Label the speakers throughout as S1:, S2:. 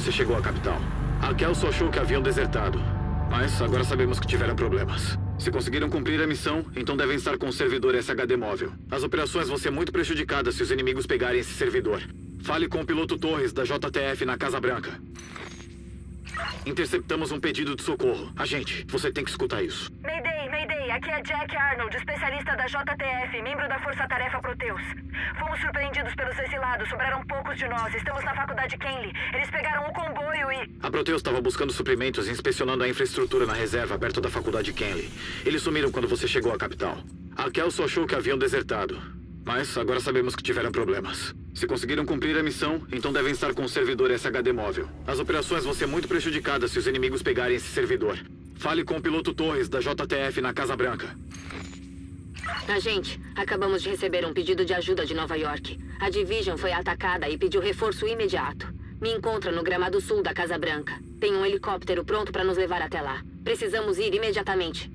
S1: você chegou à capital. A Kelso achou que haviam desertado, mas agora sabemos que tiveram problemas. Se conseguiram cumprir a missão, então devem estar com o servidor SHD móvel. As operações vão ser muito prejudicadas se os inimigos pegarem esse servidor. Fale com o piloto Torres da JTF na Casa Branca. Interceptamos um pedido de socorro. Agente, você tem que escutar isso.
S2: Mayday, aqui é Jack Arnold, especialista da JTF, membro da Força Tarefa Proteus. Fomos surpreendidos pelos exilados, sobraram poucos de nós. Estamos na Faculdade Kenley. Eles pegaram um comboio e...
S1: A Proteus estava buscando suprimentos e inspecionando a infraestrutura na reserva perto da Faculdade Kenley. Eles sumiram quando você chegou à capital. A Kelso achou que haviam desertado, mas agora sabemos que tiveram problemas. Se conseguiram cumprir a missão, então devem estar com o servidor SHD móvel. As operações vão ser muito prejudicadas se os inimigos pegarem esse servidor. Fale com o piloto Torres da JTF na Casa Branca.
S3: Agente, acabamos de receber um pedido de ajuda de Nova York. A Division foi atacada e pediu reforço imediato. Me encontra no gramado sul da Casa Branca. Tem um helicóptero pronto para nos levar até lá. Precisamos ir imediatamente.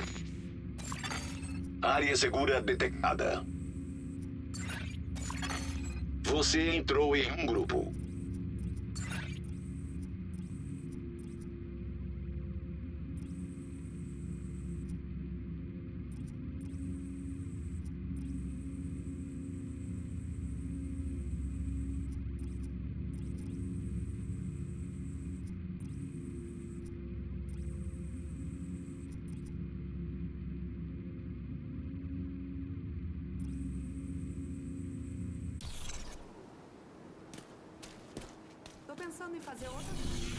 S4: Área segura detectada. Você entrou em um grupo.
S5: Tô pensando em fazer outra.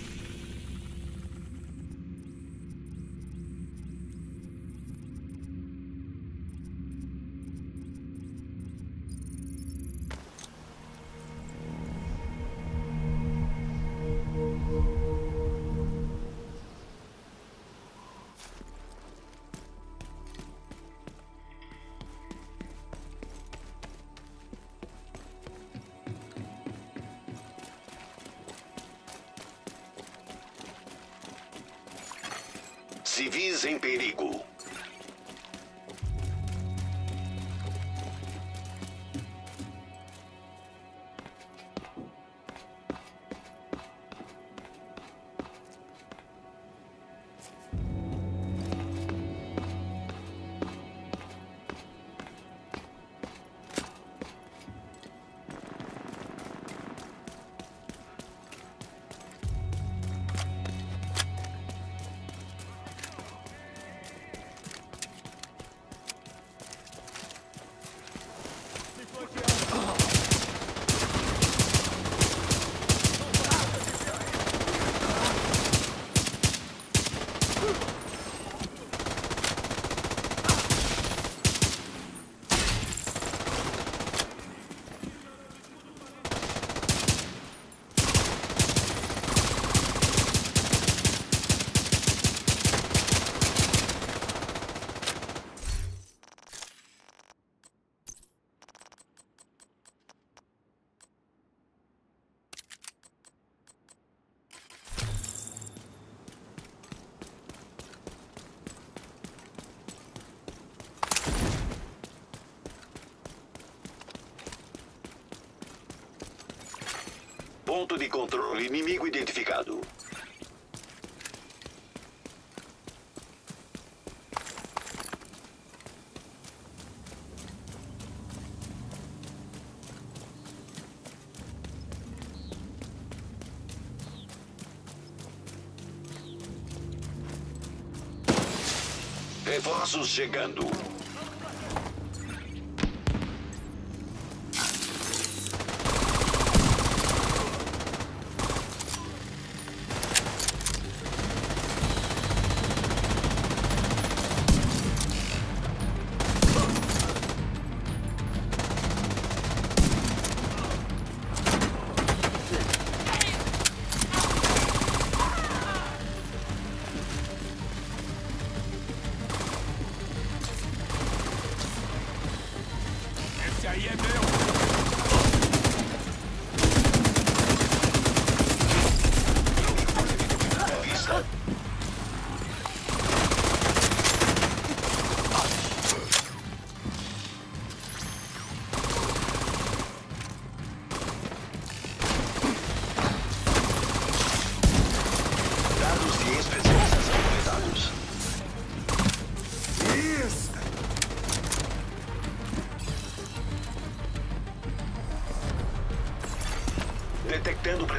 S4: Civis em perigo. Ponto de controle inimigo identificado. Reforços chegando.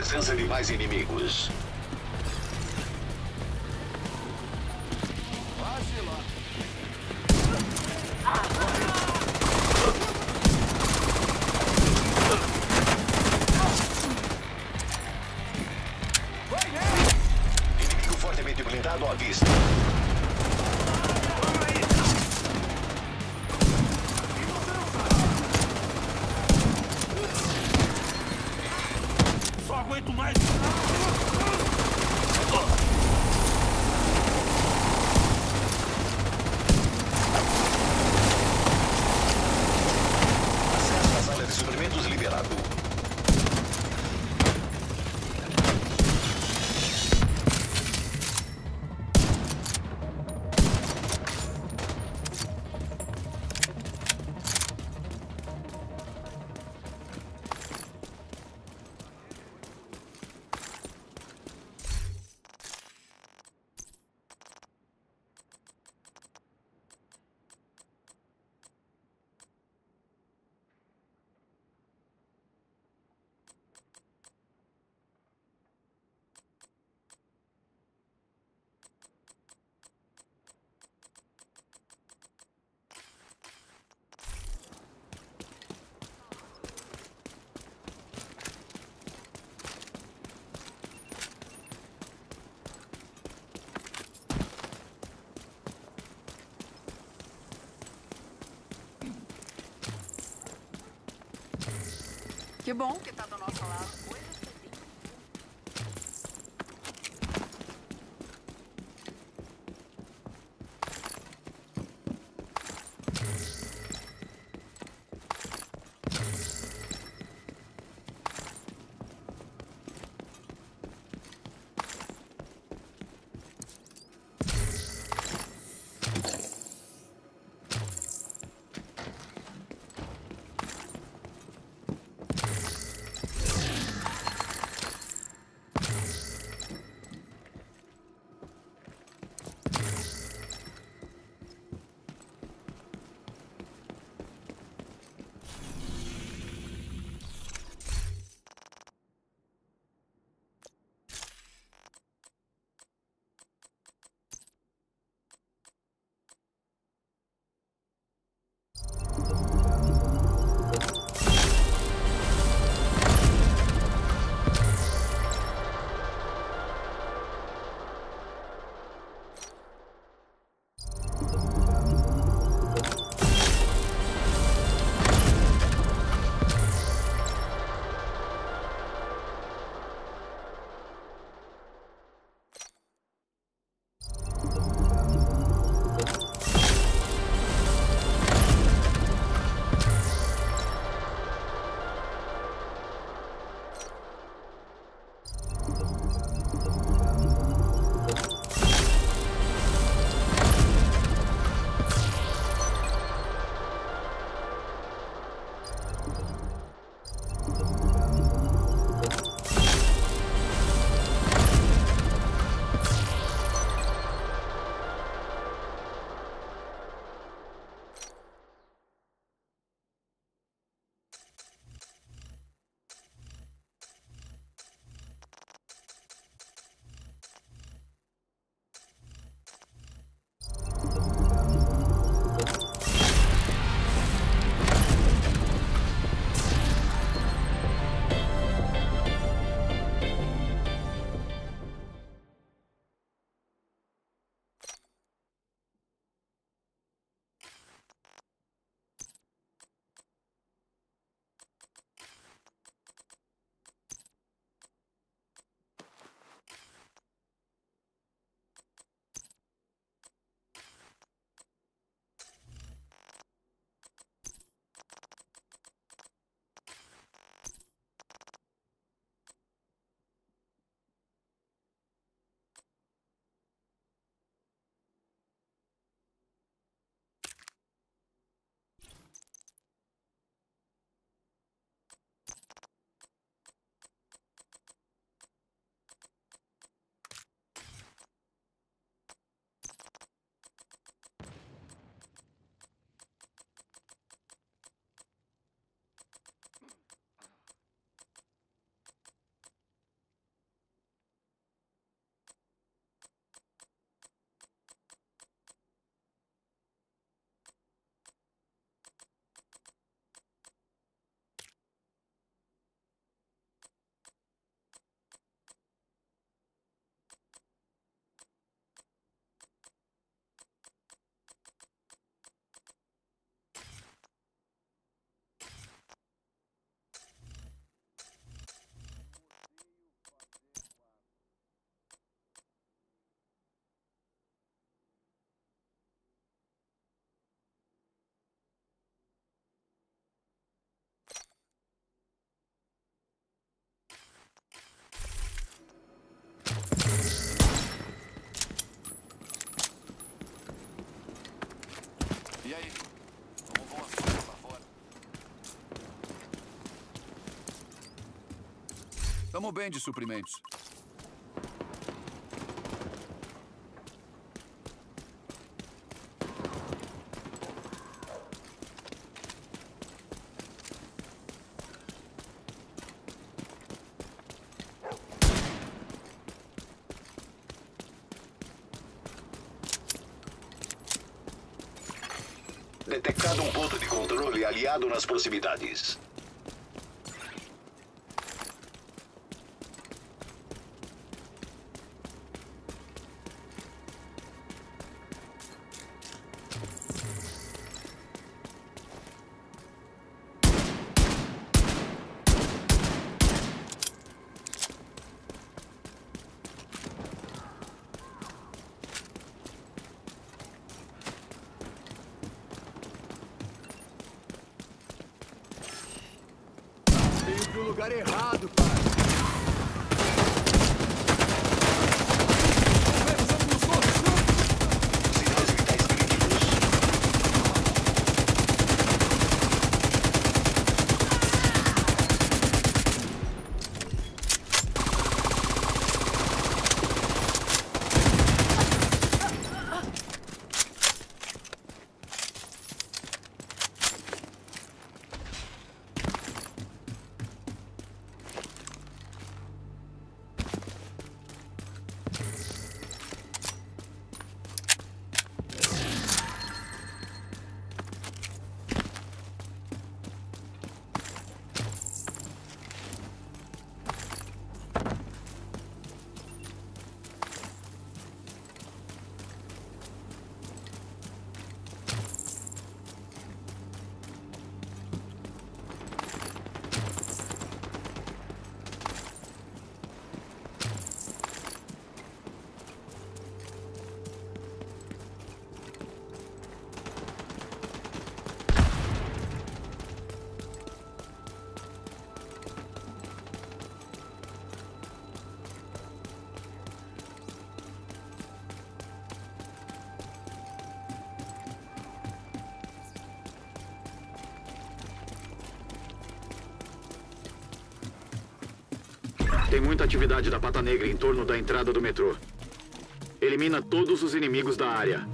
S4: presença de mais inimigos. Inimigo fortemente blindado à vista.
S6: Só aguento mais.
S4: Acesso à sala de suprimentos liberado.
S5: Que bom que tá do nosso lado. Coisas que tem.
S6: Tamo bem de suprimentos.
S4: Detectado um ponto de controle aliado nas proximidades.
S7: Veio pro lugar errado, cara.
S4: Sinais vitais críticos.
S1: Tem muita atividade da Pata Negra em torno da entrada do metrô. Elimina todos os inimigos da área.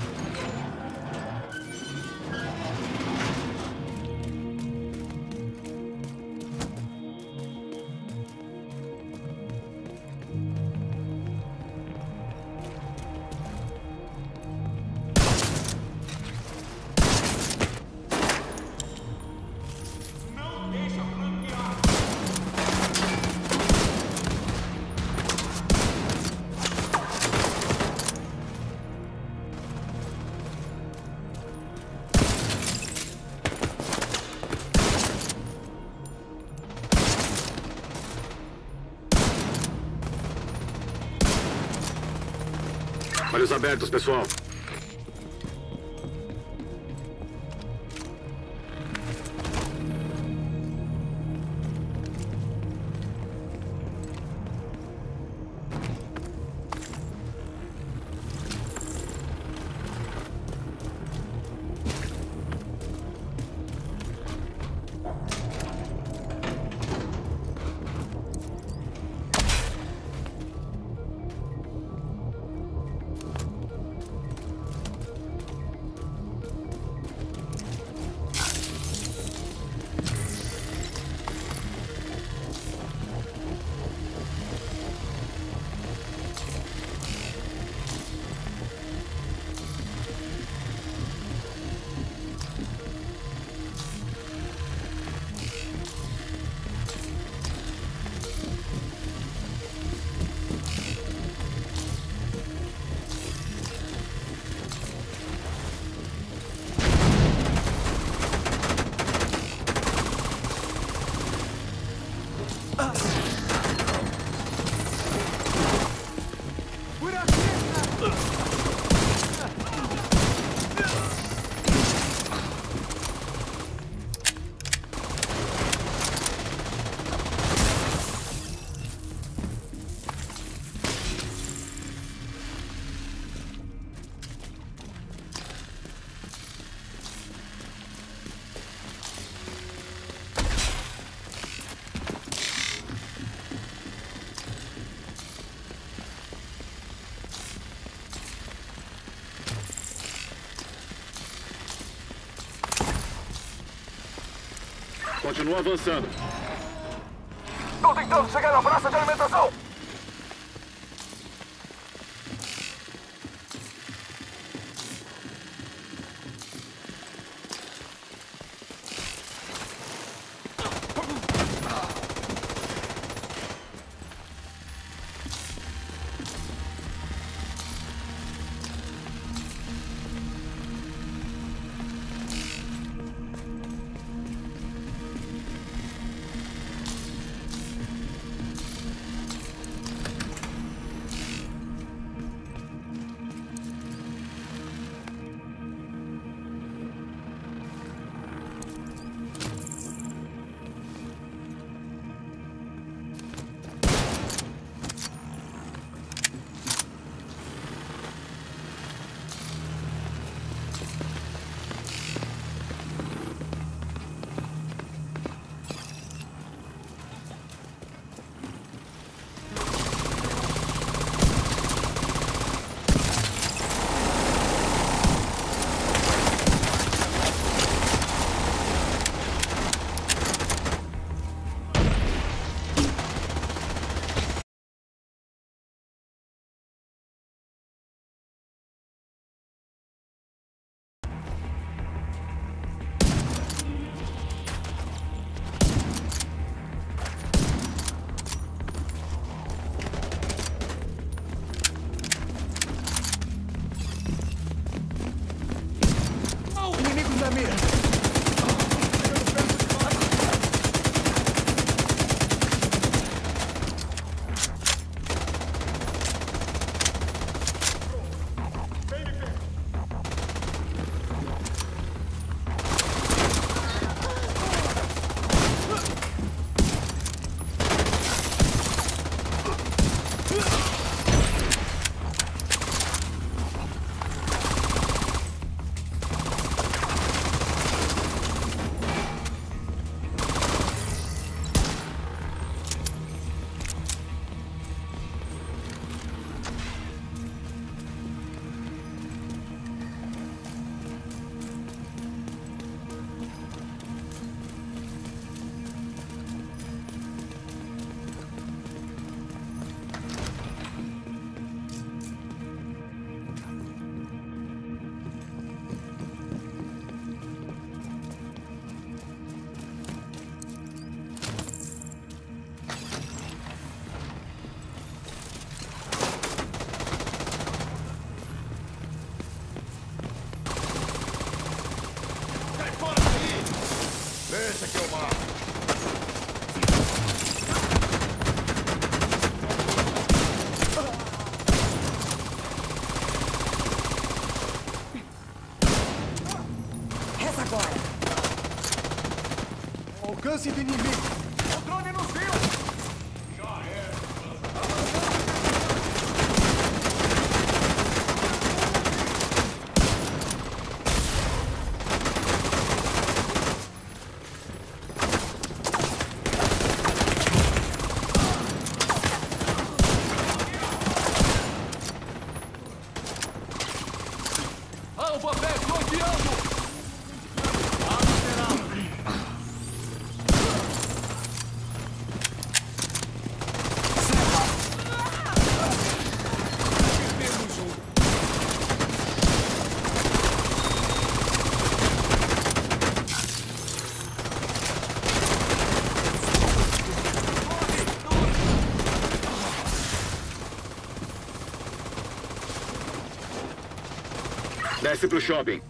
S1: Olhos abertos, pessoal. Continua avançando.
S7: Estou tentando chegar na praça de alimentação! Inimigos na mira! Deixa que eu mato.
S2: Reza agora.
S7: Alcance do inimigo. O drone nos viu. Já é.
S6: Alvo a pé, bloqueando!
S1: Desce pro shopping.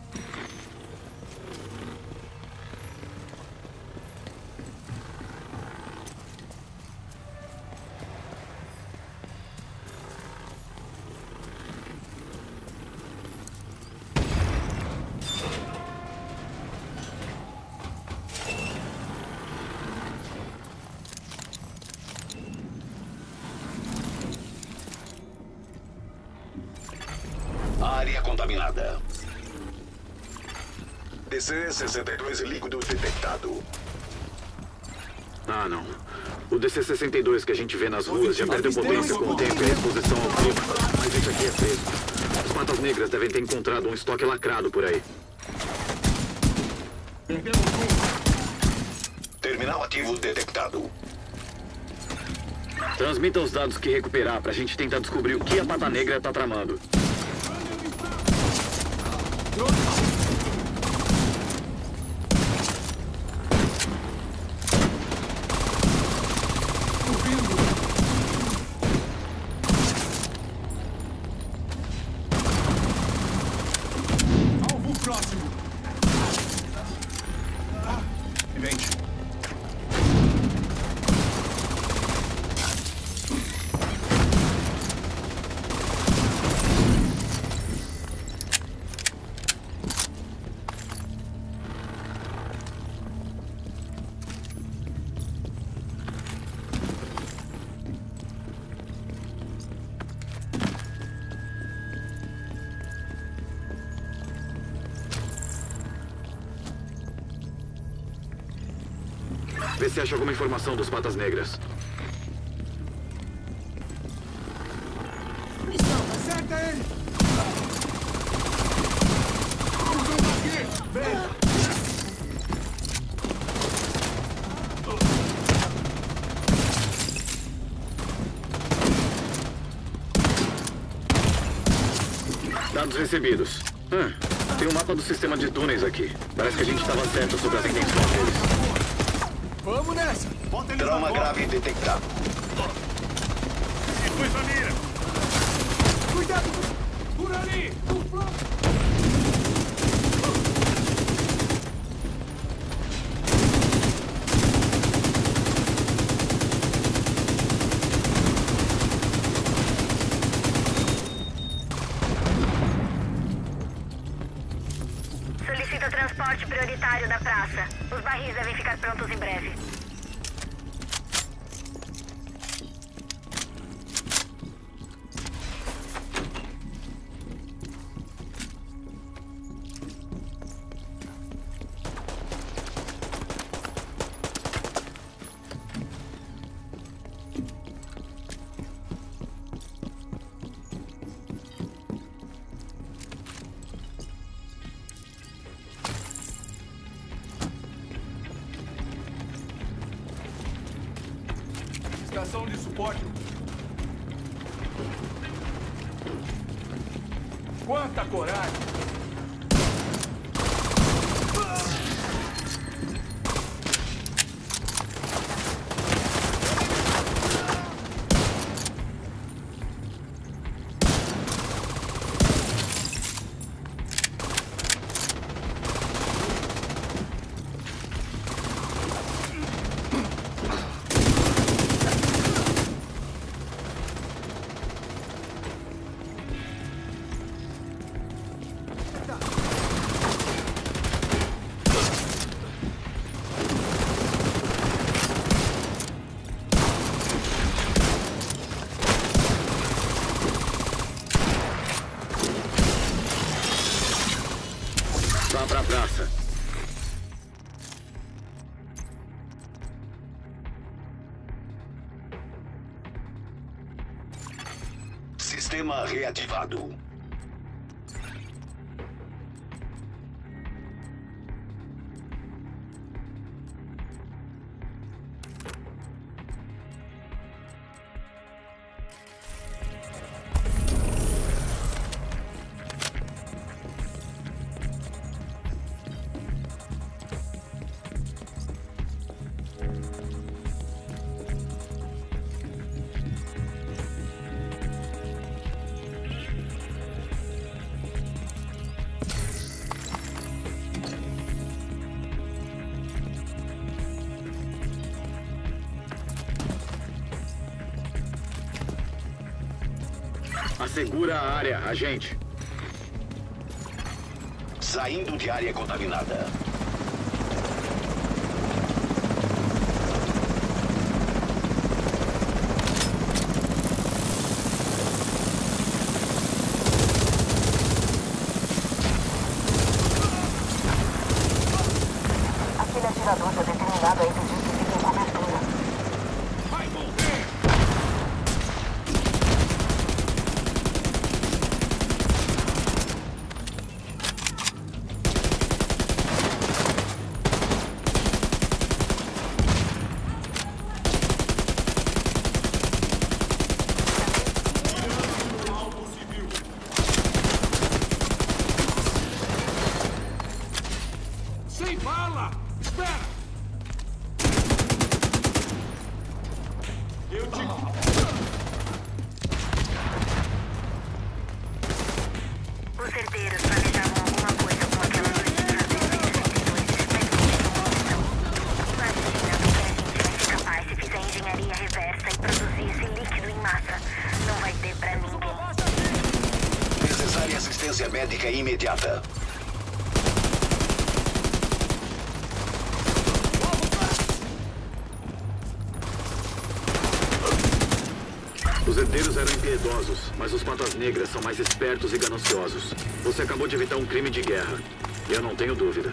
S4: Área contaminada. DC-62 líquido detectado.
S1: Ah, não. O DC-62 que a gente vê nas ruas já perdeu potência com o tempo e a exposição ao clima. Mas isso aqui é fresco. As patas negras devem ter encontrado um estoque lacrado por aí.
S4: Terminal ativo detectado.
S1: Transmita os dados que recuperar pra gente tentar descobrir o que a Pata Negra tá tramando.
S7: Alvo próximo. Evente.
S1: Vê se acha alguma informação dos Patas Negras.
S7: Missão, acerta ele! Cruzando aqui! Vem!
S1: Dados recebidos. Tem um mapa do sistema de túneis aqui. Parece que a gente estava certo sobre as intenções deles.
S7: Vamos nessa! Bota eles na
S4: Trauma
S7: bola.
S4: grave detectado.
S7: Depois a mira! Cuidado! Por ali! No flanco!
S2: Solicita transporte prioritário da praça. Os barris devem ficar prontos em breve.
S7: Estação de suporte. Quanta coragem!
S1: Vá pra praça.
S4: Sistema reativado.
S1: Assegura a área, agente.
S4: Saindo de área contaminada.
S2: Aquele atirador está determinado a impedir que fiquem cobertura.
S7: Vai morrer!
S2: Os herdeiros planejavam alguma coisa com aquelas notícias dos 162, mas não tinha noção. Imagina do que a gente vai ser capaz se fizer engenharia reversa e produzir esse líquido em massa. Não vai ter pra ninguém.
S4: Necessária assistência médica imediata.
S1: Os herdeiros eram impiedosos, mas os patas negras são mais espertos e gananciosos. Você acabou de evitar um crime de guerra. E eu não tenho dúvida.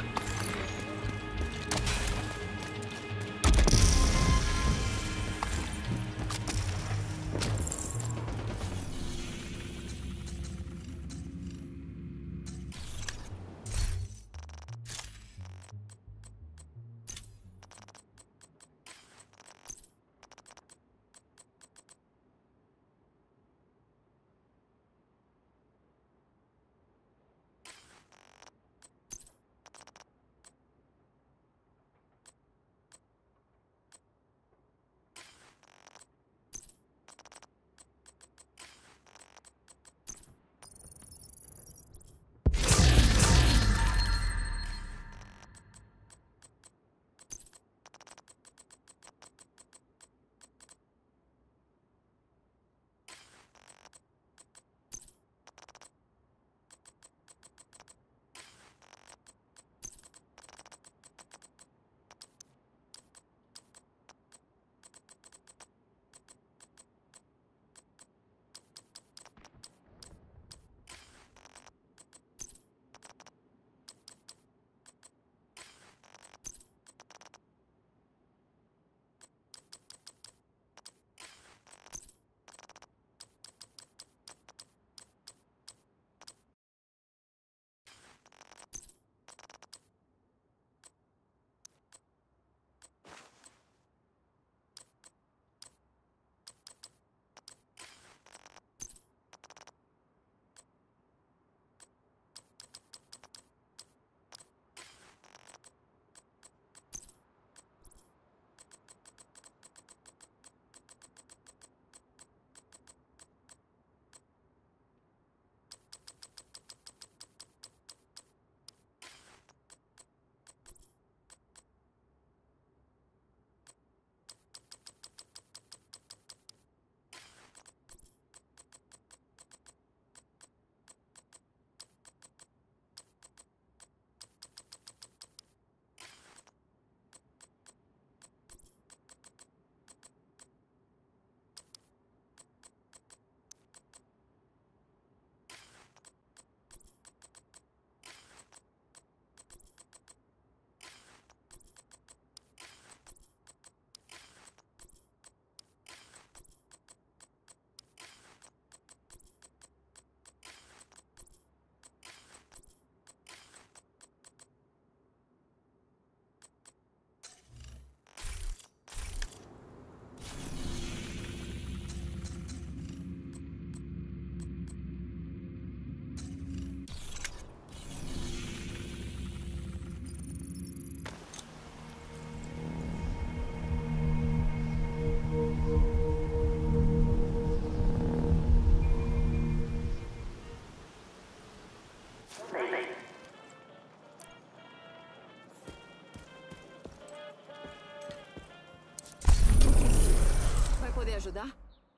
S5: Poder ajudar?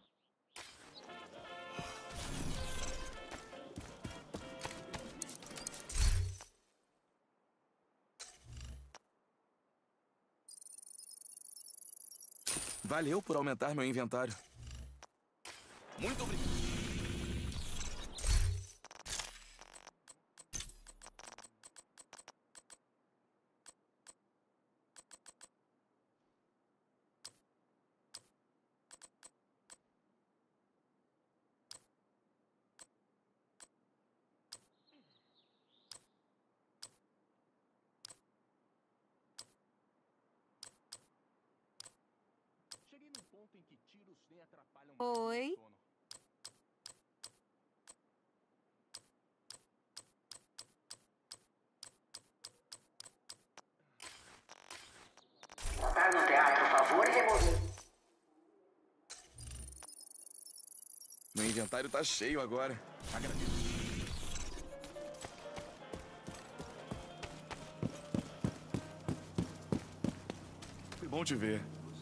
S6: Valeu por aumentar meu inventário. Muito obrigado.
S5: Oi?
S2: Botar no teatro, favor, e remover.
S6: Meu inventário tá cheio agora. Agradeço. Bom te ver.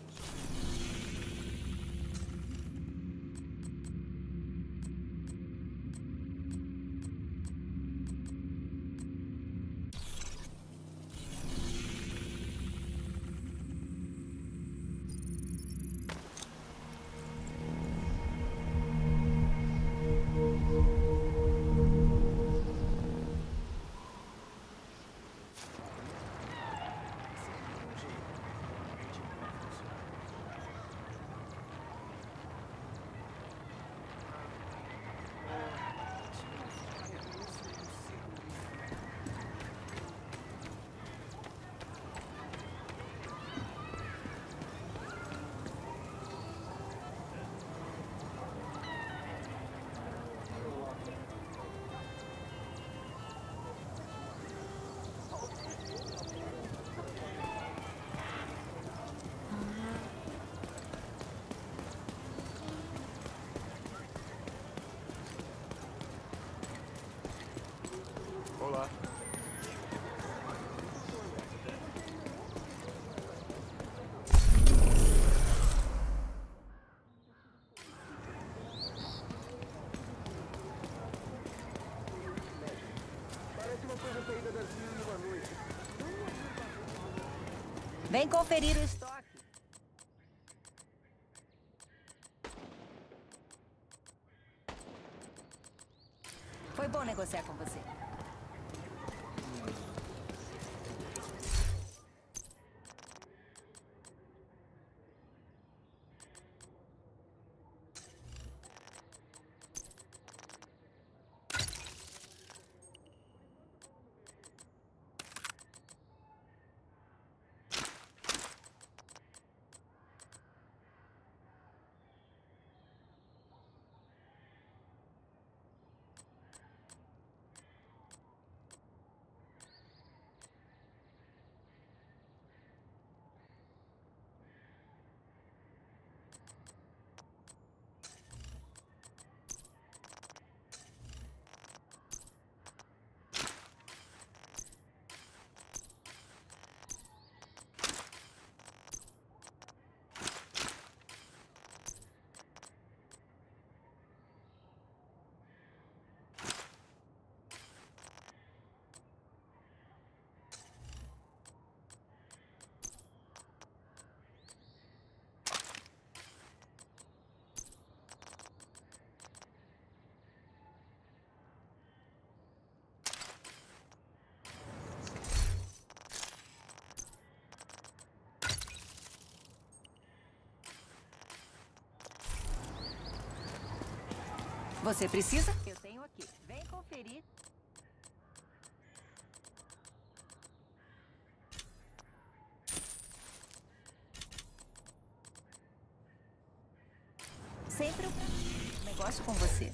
S6: Olá.
S7: Parece uma coisa saída das mil e uma noite.
S8: Vem conferir o estoque. Foi bom negociar com você. Você precisa? Eu tenho aqui. Vem conferir. Sempre um negócio com você.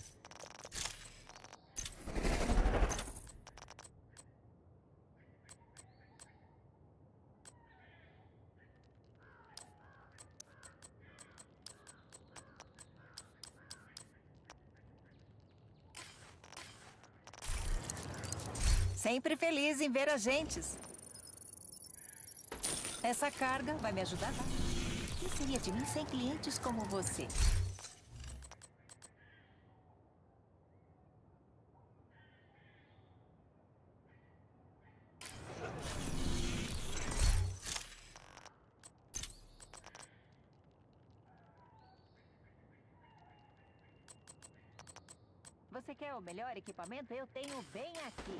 S8: Sempre feliz em ver agentes. Essa carga vai me ajudar. O que seria de mim sem clientes como você? Você quer o melhor equipamento? Eu tenho bem aqui.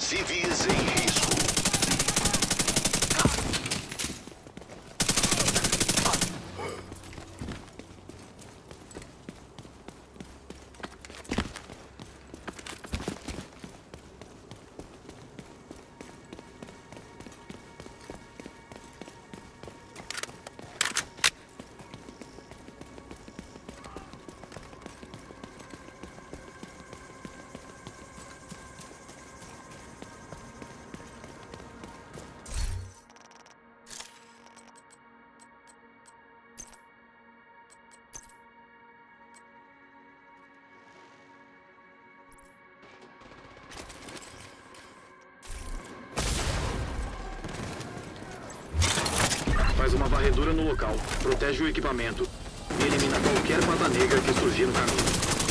S4: Civis em risco.
S1: Faz uma varredura no local, protege o equipamento e elimina qualquer pata negra que surgir no caminho.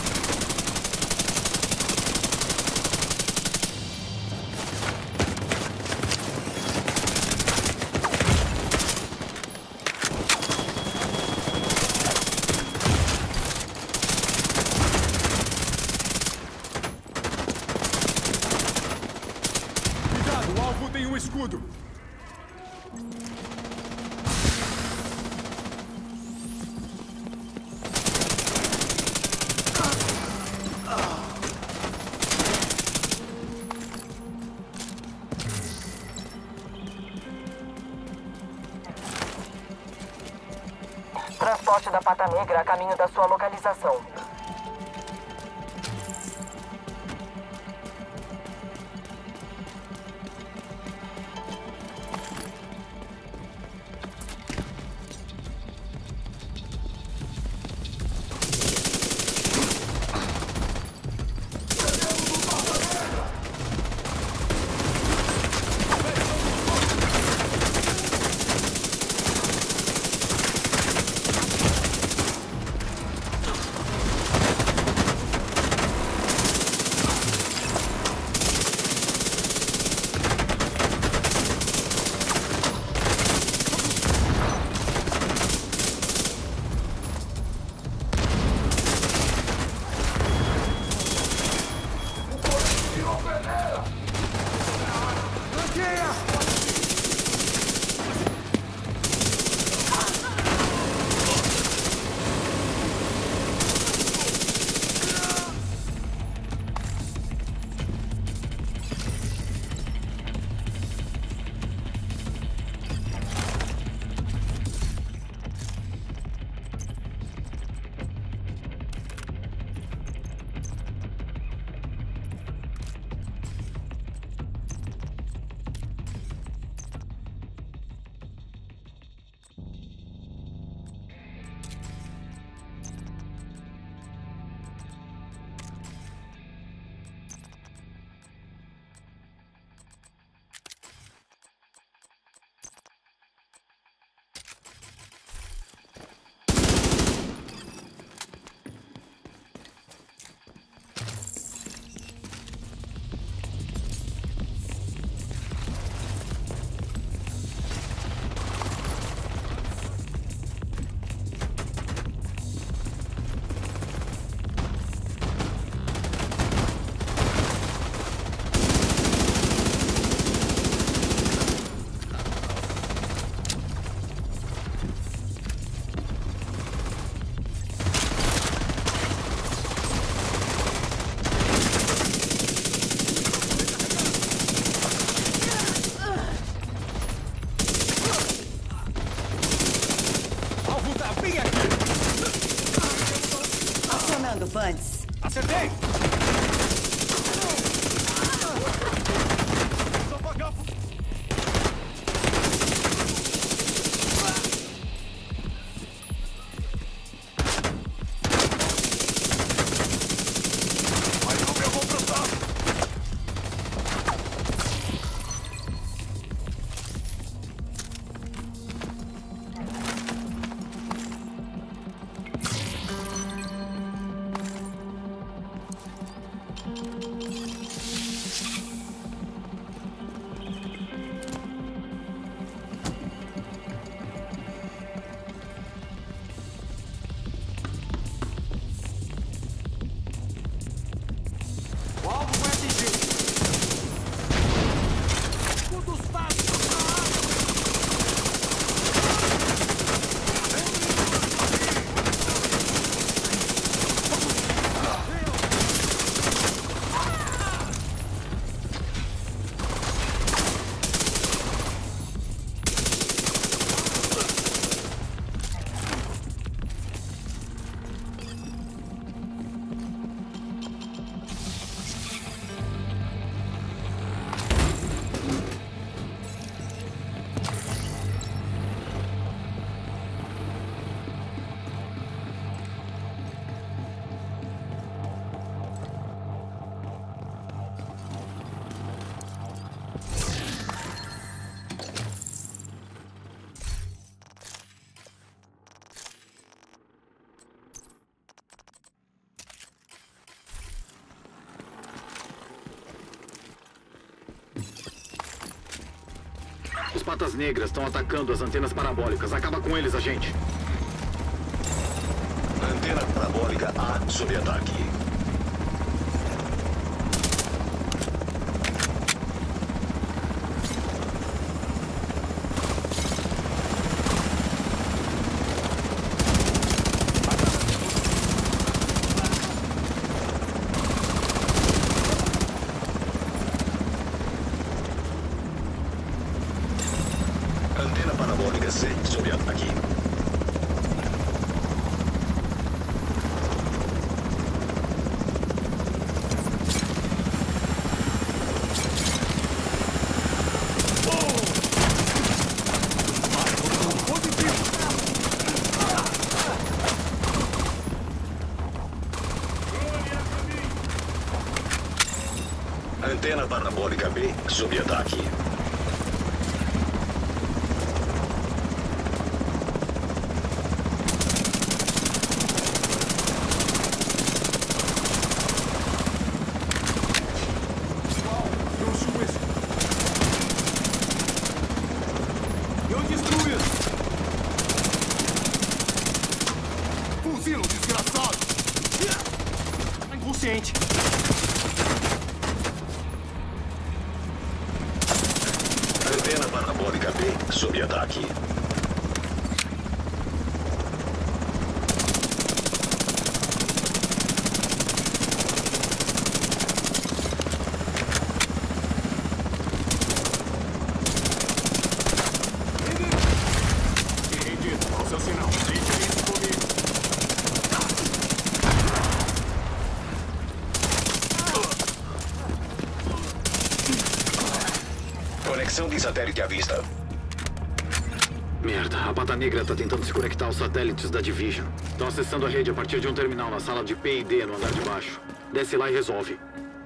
S7: Cuidado, o alvo tem um escudo.
S2: Transporte da Pata Negra a caminho da sua localização.
S1: patas negras estão atacando as antenas parabólicas. Acaba com eles, agente.
S4: Antena parabólica A sob ataque. Antena parabólica C sob ataque. Antena parabólica B sob ataque.
S7: Eu destruo isso! Fuzila, desgraçado! Tá inconsciente!
S4: Antena parabólica B sob ataque.
S7: Entendido, qual o seu sinal? Deixa isso comigo!
S4: Conexão de satélite à vista.
S1: Merda, a Pata Negra tá tentando se conectar aos satélites da Division. Estão acessando a rede a partir de um terminal na sala de P e D no andar de baixo. Desce lá e resolve.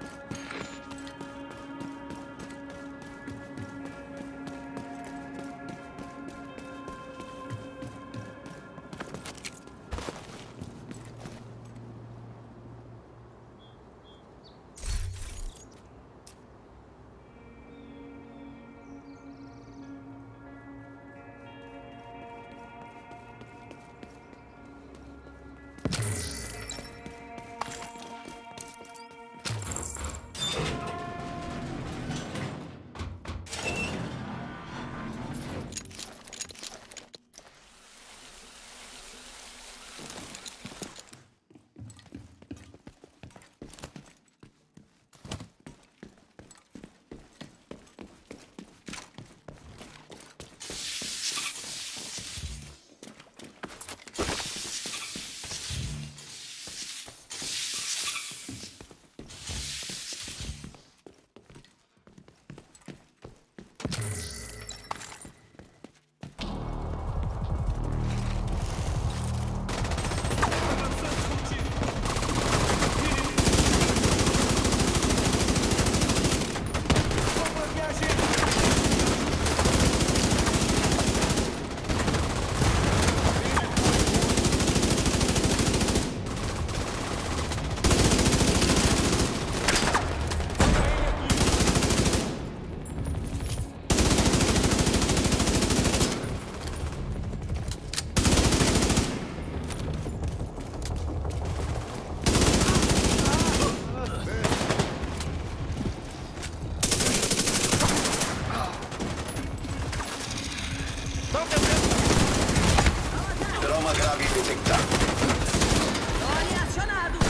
S4: Trauma grave detectado.
S8: Olhe acionado!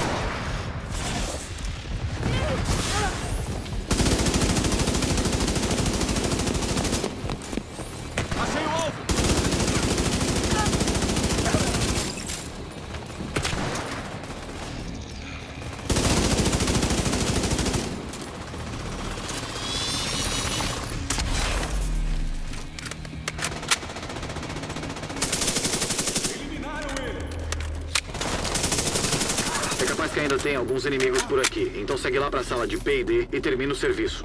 S7: Achei o alvo!
S1: É capaz que ainda tem alguns inimigos por aqui. Então segue lá pra sala de P e D e termina o serviço.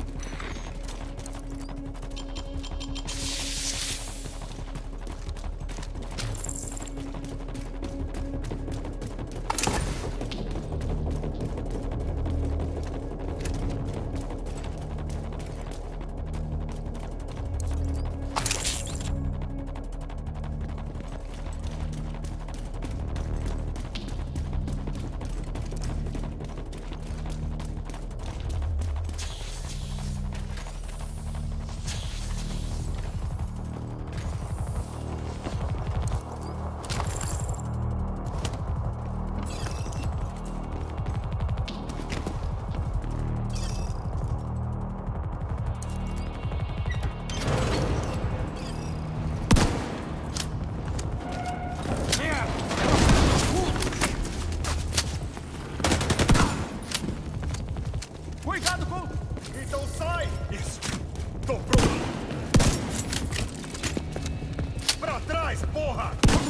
S7: Cuidado com... Então sai! Isso. Tô pronto. Pra trás, porra!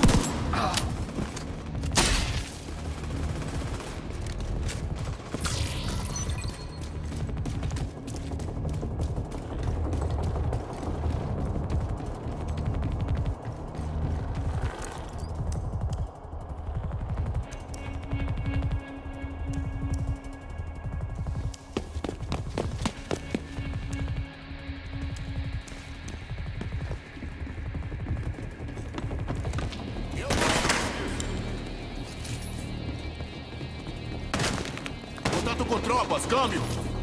S6: Contato com tropas, câmbio!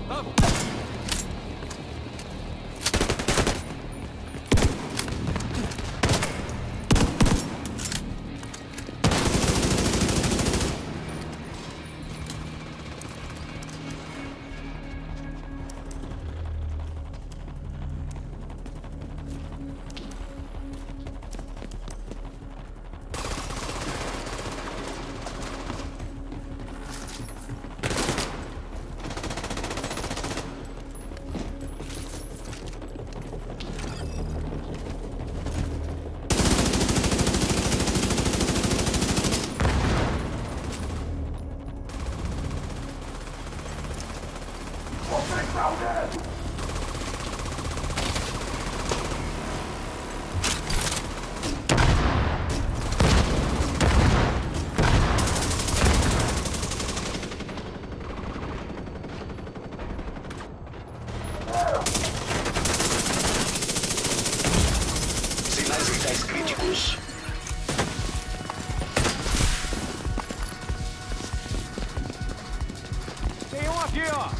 S4: Sinais vitais críticos.
S7: Tem um aqui, ó!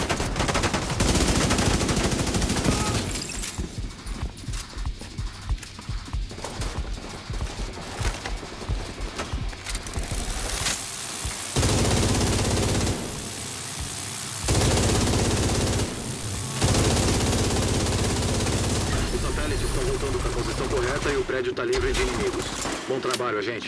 S1: Os satélites estão voltando para a posição correta e o prédio está livre de inimigos. Bom trabalho, agente.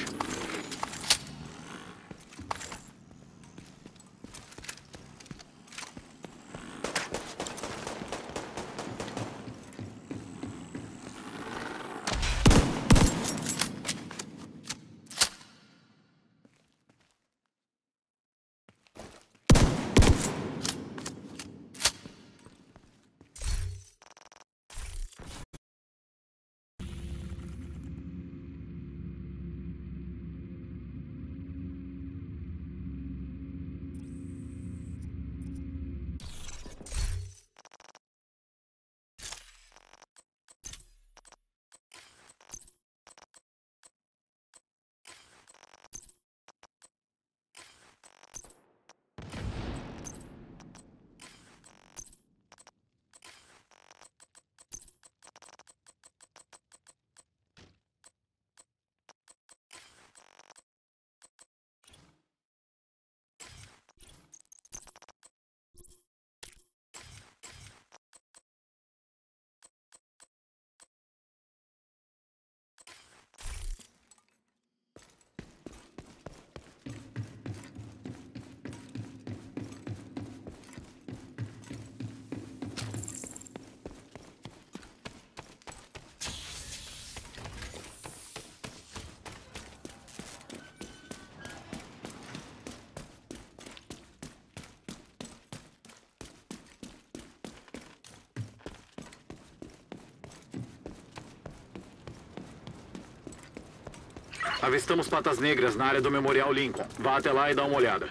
S1: Avistamos patas negras na área do Memorial Lincoln. Vá até lá e dá uma olhada.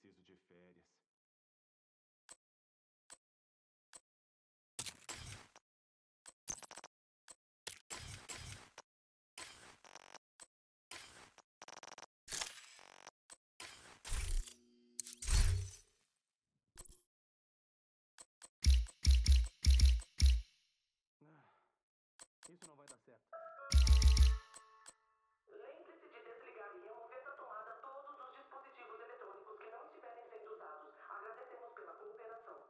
S9: preciso de férias.
S10: Isso não vai dar certo.
S11: Lembre-se de desligar e remover da tomada todos os dispositivos eletrônicos que não estiverem sendo usados. Agradecemos pela cooperação.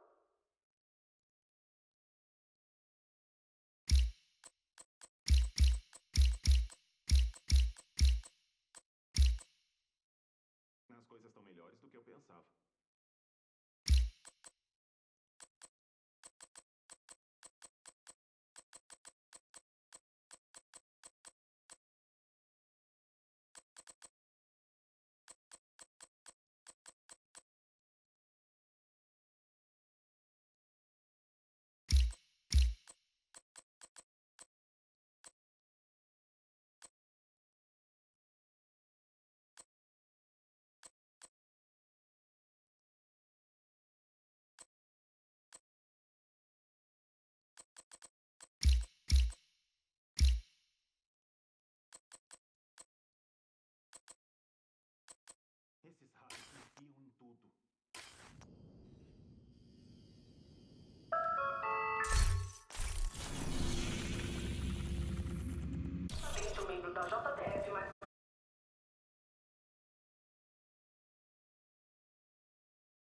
S9: As coisas estão melhores do que eu pensava.